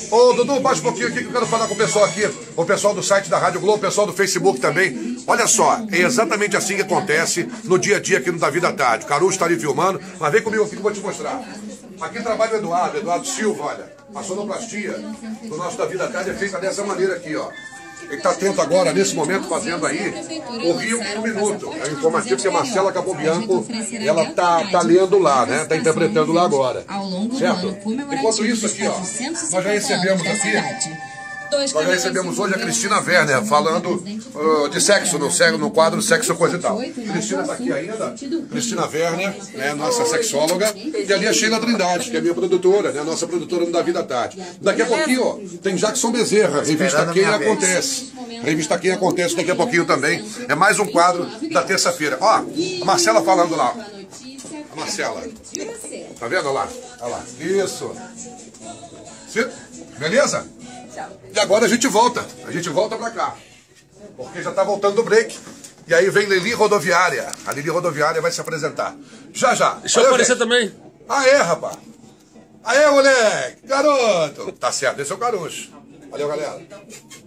Ô, Dudu, baixa um pouquinho aqui que eu quero falar com o pessoal aqui. O pessoal do site da Rádio Globo, o pessoal do Facebook também. Olha só, é exatamente assim que acontece no dia a dia aqui no Da Vida à Tarde. O Caruso está ali filmando, mas vem comigo aqui que eu vou te mostrar. Aqui trabalha o Eduardo Silva, olha. A sonoplastia do nosso Da Vida à Tarde é feita dessa maneira aqui, ó. Ele está atento agora, nesse momento, fazendo aí o Rio em um Minuto. É o informativo que a Marcela Capobianco, ela tá lendo lá, né? Está interpretando lá agora. Certo? Enquanto isso aqui, ó, nós já recebemos aqui... Nós já recebemos hoje a Cristina Werner falando de sexo no quadro Sexo, Coisa e Tal. Cristina está aqui ainda, Cristina Werner, né, nossa sexóloga, e ali a Sheila Trindade, que é minha produtora, né, nossa produtora do Da Vida à Tarde. Daqui a pouquinho, ó, tem Jackson Bezerra, revista Quem Acontece. Revista Quem Acontece daqui a pouquinho também. É mais um quadro da terça-feira. Ó, a Marcela falando lá. A Marcela. Tá vendo lá? Olha lá. Isso. Beleza? E agora a gente volta pra cá, porque já tá voltando do break, e aí vem Lili Rodoviária, a Lili Rodoviária vai se apresentar, já. Deixa eu aparecer também. Aê, rapaz, aê, moleque, garoto, tá certo, esse é o Caruso, valeu, galera.